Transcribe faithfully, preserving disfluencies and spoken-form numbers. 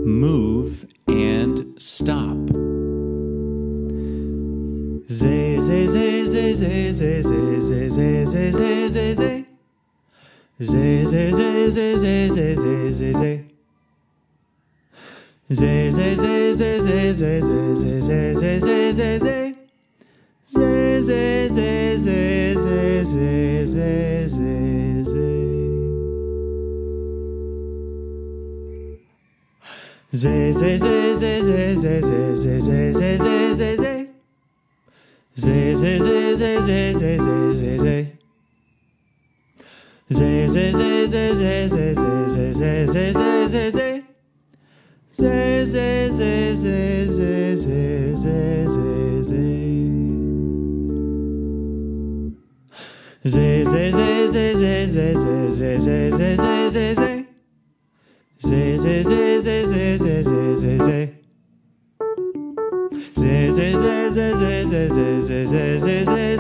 move, and stop. Zay, zay, zay, zay, zay, zay, zay, zay, zay, zay, zay, zay, zay. Zay, zay, zay, zay, zay, zay, zay, zay, zay. Zay, zay, zay, zay, zay, zay, zay, zay, zay, zay, zay, zay, zay. Zay, zay, zay, zay, zay, zay, zay, zay, zay. Zay, zay, zay, zay, zay, zay, zay, zay, zay, zay, zay, zay, zay. Zay, zay, zay, zay, zay, zay, zay, zay, zay. Zay, zay, zay, zay, zay, zay, zay, zay, zay, zay, zay, zay. Zay, zay, zay, zay, zay, zay, zay, zay, zay. Zay, zay, zay, zay, zay, zay, zay, zay, zay, zay, zay, zay. Zay, zay, zay, zay, zay, zay, zay, zay, zay. Zay, zay, zay, zay, zay, zay, zay, zay, zay, zay, zay.